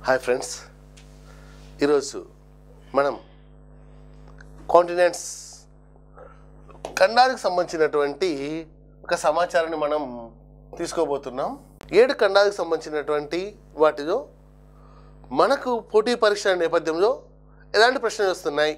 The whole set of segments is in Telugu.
హాయ్ ఫ్రెండ్స్, ఈరోజు మనం కాంటినెంట్స్ ఖండాలకు సంబంధించినటువంటి ఒక సమాచారాన్ని మనం తీసుకోబోతున్నాం. 7 ఖండాలకు సంబంధించినటువంటి వాటిలో మనకు పోటీ పరీక్షల నేపథ్యంలో ఎలాంటి ప్రశ్నలు వస్తున్నాయి,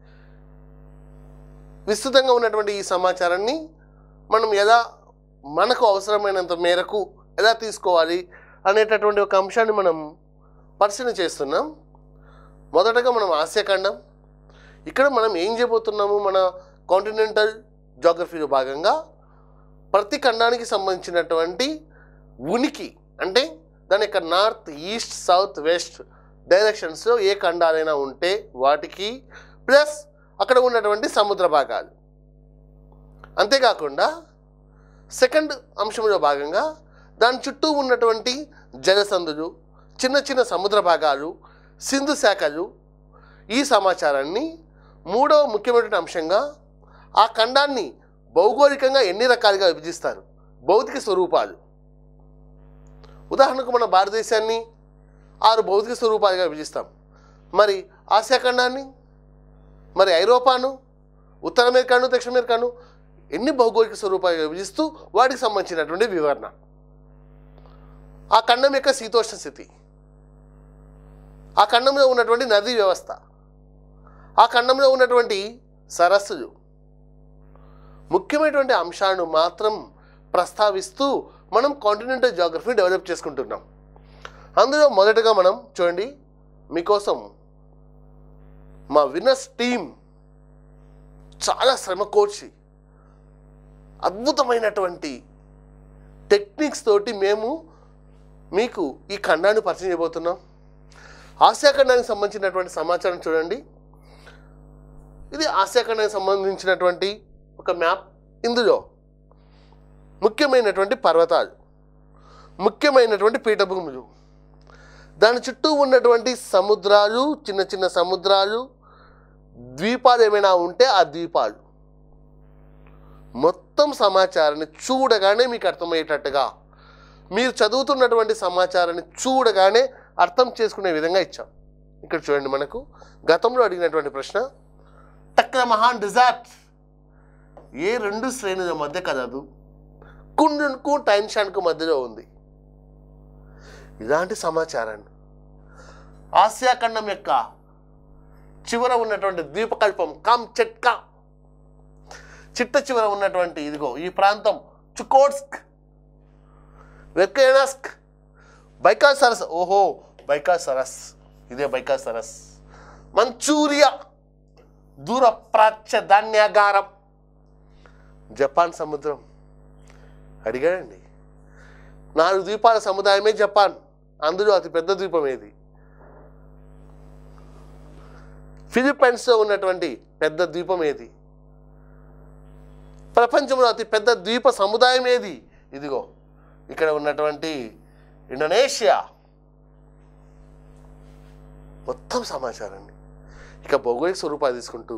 విస్తృతంగా ఉన్నటువంటి ఈ సమాచారాన్ని మనం మనకు అవసరమైనంత మేరకు ఎలా తీసుకోవాలి అనేటటువంటి ఒక అంశాన్ని మనం పరిశీలన చేస్తున్నాం. మొదటగా మనం ఆసియా ఖండం. ఇక్కడ మనం ఏం చేయబోతున్నాము, మన కాంటినెంటల్ జాగ్రఫీలో భాగంగా ప్రతి ఖండానికి సంబంధించినటువంటి ఉనికి, అంటే దాని యొక్క నార్త్, ఈస్ట్, సౌత్, వెస్ట్ డైరెక్షన్స్లో ఏ ఖండాలైనా ఉంటే వాటికి ప్లస్ అక్కడ ఉన్నటువంటి సముద్ర భాగాలు. అంతేకాకుండా సెకండ్ అంశంలో భాగంగా దాని చుట్టూ ఉన్నటువంటి జలసందులు, చిన్న చిన్న సముద్ర భాగాలు, సింధు శాఖలు, ఈ సమాచారాన్ని మూడవ ముఖ్యమైన అంశంగా ఆ ఖండాన్ని భౌగోళికంగా ఎన్ని రకాలుగా విభజిస్తారు, భౌతిక స్వరూపాలు. ఉదాహరణకు మన భారతదేశాన్ని 6 భౌతిక స్వరూపాలుగా విభజిస్తాం. మరి ఆసియా ఖండాన్ని, మరి ఐరోపాను, ఉత్తర అమెరికాను, దక్షిణ అమెరికాను ఎన్ని భౌగోళిక స్వరూపాలుగా విభజిస్తూ వాటికి సంబంధించినటువంటి వివరణ. ఆ ఖండం యొక్క శీతోష్ణ స్థితి, ఆ ఖండంలో ఉన్నటువంటి నదీ వ్యవస్థ, ఆ ఖండంలో ఉన్నటువంటి సరస్సులు, ముఖ్యమైనటువంటి అంశాలను మాత్రం ప్రస్తావిస్తూ మనం కాంటినెంటల్ జాగ్రఫీ డెవలప్ చేసుకుంటున్నాం. అందులో మొదటగా మనం చూడండి, మీకోసం మా విన్నర్స్ టీం చాలా శ్రమ కోర్చి అద్భుతమైనటువంటి టెక్నిక్స్ తోటి మేము మీకు ఈ ఖండాన్ని పరిచయం చేయబోతున్నాం. ఆసియా ఖండానికి సంబంధించినటువంటి సమాచారం చూడండి. ఇది ఆసియా ఖండానికి సంబంధించినటువంటి ఒక మ్యాప్. ఇందులో ముఖ్యమైనటువంటి పర్వతాలు, ముఖ్యమైనటువంటి పీఠభూములు, దాని చుట్టూ ఉన్నటువంటి సముద్రాలు, చిన్న చిన్న సముద్రాలు, ద్వీపాలు ఏమైనా ఉంటే ఆ ద్వీపాలు, మొత్తం సమాచారాన్ని చూడగానే మీకు అర్థమయ్యేటట్టుగా, మీరు చదువుతున్నటువంటి సమాచారాన్ని చూడగానే అర్థం చేసుకునే విధంగా ఇచ్చాం. ఇక్కడ చూడండి, మనకు గతంలో అడిగినటువంటి ప్రశ్న, టక్రమహాన్ డిజార్ట్ ఏ 2 శ్రేణుల మధ్య కలదు, కుండుకు టైన్షాన్కు మధ్యలో ఉంది. ఇలాంటి సమాచారాన్ని ఆసియా ఖండం యొక్క చివర ఉన్నటువంటి ద్వీపకల్పం కామ్చెట్కా, చిట్ట చివర ఉన్నటువంటి ఇదిగో ఈ ప్రాంతం చుకోట్స్క్, వెర్కేనస్క్, బైకాల్ సరస్, ఓహో బైకాల్ సరస్, ఇదే బైకాల్ సరస్, మంచూరియా, దూర ప్రాచ్య ధాన్యాగారం, జపాన్ సముద్రం. అడిగాడండి, 4 ద్వీపాల సముదాయమే జపాన్, అందులో అతిపెద్ద ద్వీపం ఏది? ఫిలిప్పైన్స్లో ఉన్నటువంటి పెద్ద ద్వీపం ఏది? ప్రపంచంలో అతిపెద్ద ద్వీప సముదాయం ఏది? ఇదిగో ఇక్కడ ఉన్నటువంటి ఇండోనేషియా. మొత్తం సమాచారాన్ని ఇక భౌగోళిక స్వరూపాలు తీసుకుంటూ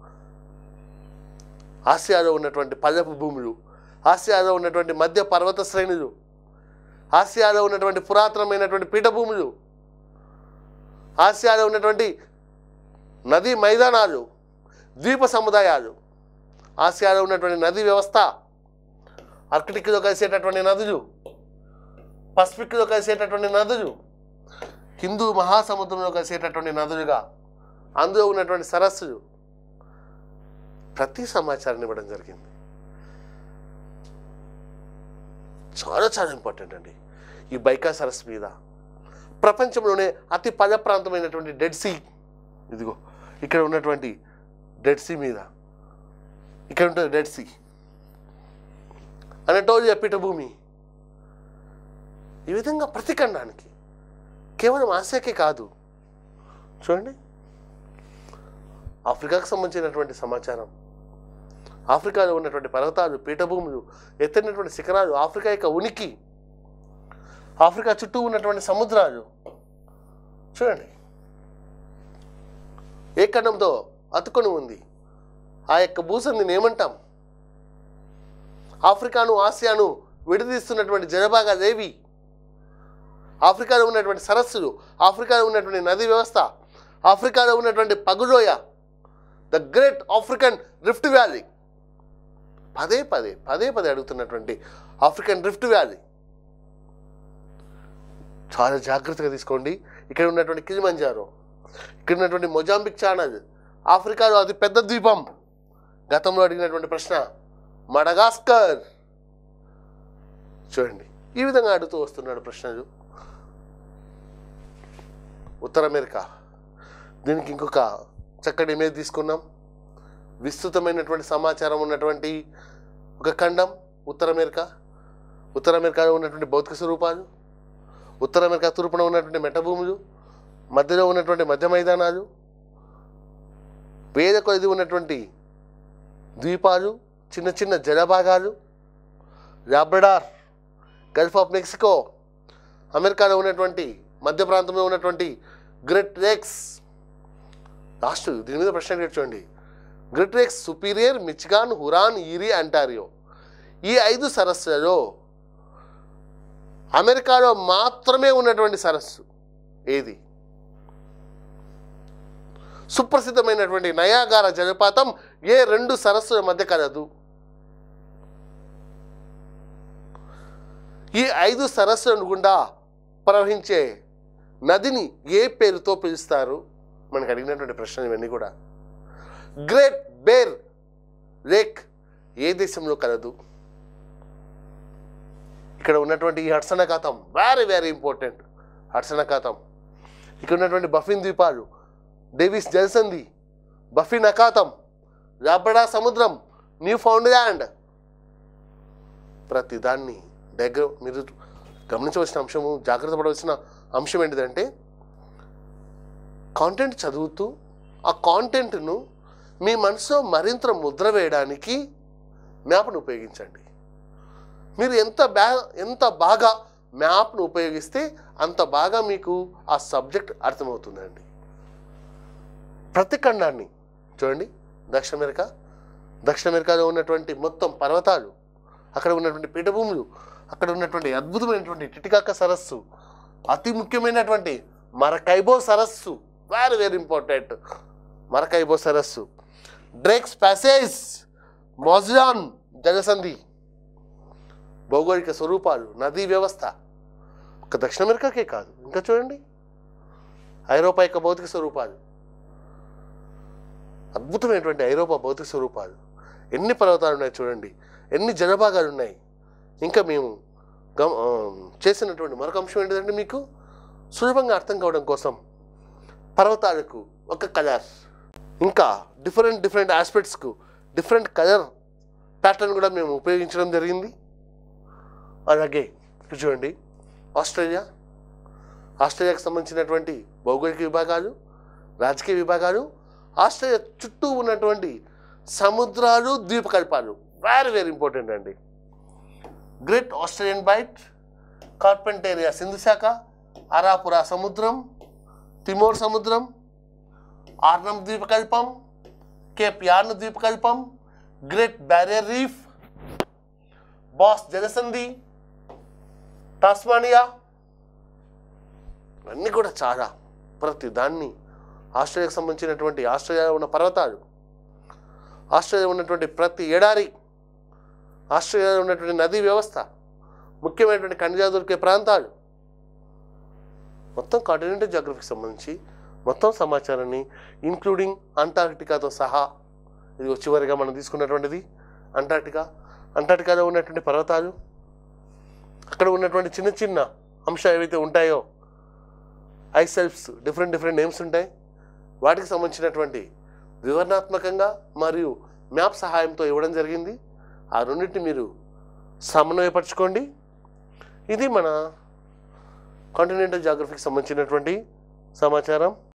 ఆసియాలో ఉన్నటువంటి పల్లపు భూములు, ఆసియాలో ఉన్నటువంటి మధ్య పర్వత శ్రేణులు, ఆసియాలో ఉన్నటువంటి పురాతనమైనటువంటి పీఠభూములు, ఆసియాలో ఉన్నటువంటి నదీ మైదానాలు, ద్వీప సముదాయాలు, ఆసియాలో ఉన్నటువంటి నదీ వ్యవస్థ, ఆర్కిటిక్లో కలిసేటటువంటి నదులు, పసిఫిక్లో కలిసేటటువంటి నదులు, హిందూ మహాసముద్రంలో కలిసేటటువంటి నదులుగా అందులో ఉన్నటువంటి సరస్సులు, ప్రతి సమాచారాన్ని ఇవ్వడం జరిగింది. చాలా చాలా ఇంపార్టెంట్ అండి. ఈ బైకా సరస్సు మీద ప్రపంచంలోనే అతి పద ప్రాంతమైనటువంటి డెడ్ సీ, ఇదిగో ఇక్కడ ఉన్నటువంటి డెడ్ సీ మీద, ఇక్కడ ఉంటుంది డెడ్ సీ, అనటోలియా పీఠభూమి. ఈ విధంగా ప్రతి ఖండానికి, కేవలం ఆసియాకే కాదు, చూడండి ఆఫ్రికాకు సంబంధించినటువంటి సమాచారం, ఆఫ్రికాలో ఉన్నటువంటి పర్వతాలు, పీఠభూములు, ఎత్తైనటువంటి శిఖరాలు, ఆఫ్రికా యొక్క ఉనికి, ఆఫ్రికా చుట్టూ ఉన్నటువంటి సముద్రాలు. చూడండి ఏ ఖండంతో అతుకొని ఉంది, ఆ యొక్క భూసంధిని ఏమంటాం, ఆఫ్రికాను ఆసియాను విడదీస్తున్నటువంటి జలభాగాలు ఏవి, ఆఫ్రికాలో ఉన్నటువంటి సరస్సులు, ఆఫ్రికాలో ఉన్నటువంటి నదీ వ్యవస్థ, ఆఫ్రికాలో ఉన్నటువంటి పగులోయ, the great African rift valley. పదే పదే అడుగుతున్నటువంటి ఆఫ్రికన్ రిఫ్ట్ వ్యాలీ చాలా జాగ్రత్తగా తీసుకోండి. ఇక్కడ ఉన్నటువంటి కిలిమంజారో, ఇక్కడ ఉన్నటువంటి మొజాంబిక్ ఛానల్, ఆఫ్రికాలో అతి పెద్ద ద్వీపం. గతంలో అడిగినటువంటి ప్రశ్న మడగాస్కర్. చూడండి, ఈ విధంగా అడుగుతూ వస్తున్నాడు ప్రశ్నలు. ఉత్తర అమెరికా, దీనికి ఇంకొక చక్కటి ఇమేజ్ తీసుకున్నాం. విస్తృతమైనటువంటి సమాచారం ఉన్నటువంటి ఒక ఖండం ఉత్తర అమెరికా. ఉత్తర అమెరికాలో ఉన్నటువంటి భౌతిక స్వరూపాలు, ఉత్తర అమెరికా తూర్పున ఉన్నటువంటి మెట్టభూములు, మధ్యలో ఉన్నటువంటి మధ్య మైదానాలు, వేల కొలది ఉన్నటువంటి ద్వీపాలు, చిన్న చిన్న జలభాగాలు, లాబ్రడార్, గల్ఫ్ ఆఫ్ మెక్సికో, అమెరికాలో ఉన్నటువంటి మధ్య ప్రాంతంలో ఉన్నటువంటి గ్రేట్ లేక్స్. లాస్ట్ దీని మీద ప్రశ్న చూడండి. Great lakes Superior, Michigan, Huron, Erie, Ontario. ఈ 5 సరస్సులలో అమెరికాలో మాత్రమే ఉన్నటువంటి సరస్సు ఏది? సుప్రసిద్ధమైనటువంటి నయాగారా జలపాతం ఏ 2 సరస్సుల మధ్య కలదు? ఈ 5 సరస్సుల గుండా ప్రవహించే నదిని ఏ పేరుతో పిలుస్తారు? మనకు అడిగినటువంటి ప్రశ్నలు ఇవన్నీ కూడా. గ్రేట్ బేర్ లేక్ ఏ దేశంలో కలదు? ఇక్కడ ఉన్నటువంటి ఈ హడ్సన్ అఖాతం వెరీ ఇంపార్టెంట్. హడ్సన్ అఖాతం, ఇక్కడ ఉన్నటువంటి బఫిన్ ద్వీపాలు, డేవిస్ జలసంధి, బఫిన్ అఖాతం, లాబ్రడార్ సముద్రం, న్యూ ఫౌండ్లాండ్. ప్రతి దాన్ని దగ్గర మీరు గమనించవలసిన అంశము, జాగ్రత్త పడవలసిన అంశం ఏంటిదంటే, కాంటెంట్ చదువుతూ ఆ కాంటెంట్ను మీ మనసులో మరింత ముద్ర వేయడానికి మ్యాప్ను ఉపయోగించండి. మీరు ఎంత బాగా మ్యాప్ను ఉపయోగిస్తే అంత బాగా మీకు ఆ సబ్జెక్ట్ అర్థమవుతుందండి. ప్రతి ఖండాన్ని చూడండి. దక్షిణ అమెరికాలో ఉన్నటువంటి మొత్తం పర్వతాలు, అక్కడ ఉన్నటువంటి పీఠభూములు, అక్కడ ఉన్నటువంటి అద్భుతమైనటువంటి టిటికాకా సరస్సు, అతి ముఖ్యమైనటువంటి మరకైబో సరస్సు, వెరీ ఇంపార్టెంట్. మరకైబో సరస్సు, డ్రేక్స్ ప్యాసేజ్, మోజిలాన్ జలసంధి, భౌగోళిక స్వరూపాలు, నదీ వ్యవస్థ. ఒక దక్షిణ అమెరికాకే కాదు, ఇంకా చూడండి ఐరోపా యొక్క భౌతిక స్వరూపాలు, అద్భుతమైనటువంటి ఐరోపా భౌతిక స్వరూపాలు. ఎన్ని పర్వతాలు ఉన్నాయి చూడండి, ఎన్ని జలభాగాలు ఉన్నాయి. ఇంకా మేము చేసినటువంటి మరొక అంశం ఏంటంటే, మీకు సులభంగా అర్థం కావడం కోసం పర్వతాలకు ఒక కలర్, ఇంకా డిఫరెంట్ ఆస్పెక్ట్స్కు డిఫరెంట్ కలర్ ప్యాటర్న్ కూడా మేము ఉపయోగించడం జరిగింది. అలాగే ఇక్కడ చూడండి, ఆస్ట్రేలియాకు సంబంధించినటువంటి భౌగోళిక విభాగాలు, రాజకీయ విభాగాలు, ఆస్ట్రేలియా చుట్టూ ఉన్నటువంటి సముద్రాలు, ద్వీపకల్పాలు వెరీ ఇంపార్టెంట్ అండి. గ్రేట్ ఆస్ట్రేలియన్ బైట్, కార్పెంటేరియా సింధు శాఖ, అరాపురా సముద్రం, తిమోర్ సముద్రం, ఆర్నమ్ ద్వీపకల్పం, కేప్ యార్న్ ద్వీపకల్పం, గ్రేట్ బ్యారియర్ రీఫ్, బాస్ జలసంధి, టాస్మానియా. అన్నీ కూడా చాలా ప్రతి దాన్ని ఆస్ట్రేలియాకు సంబంధించినటువంటి ఆస్ట్రేలియాలో ఉన్న పర్వతాలు, ఆస్ట్రేలియాలో ఉన్నటువంటి ప్రతి ఎడారి, ఆస్ట్రేలియాలో ఉన్నటువంటి నదీ వ్యవస్థ, ముఖ్యమైనటువంటి ఖనిజాలు దొరికే ప్రాంతాలు, మొత్తం కాంటినెంటల్ జాగ్రఫీకి సంబంధించి మొత్తం సమాచారాన్ని ఇంక్లూడింగ్ అంటార్క్టికాతో సహా, ఇది చివరిగా మనం తీసుకున్నటువంటిది అంటార్క్టికాలో ఉన్నటువంటి పర్వతాలు, అక్కడ ఉన్నటువంటి చిన్న చిన్న అంశాలు ఏవైతే ఉంటాయో, ఐస్ సెల్ఫ్స్, డిఫరెంట్ నేమ్స్ ఉంటాయి, వాటికి సంబంధించినటువంటి వివరణాత్మకంగా మరియు మ్యాప్ సహాయంతో ఇవ్వడం జరిగింది. ఆ రెండింటిని మీరు సమన్వయపరచుకోండి. ఇది మన కాంటినెంటల్ జాగ్రఫీకి సంబంధించినటువంటి సమాచారం.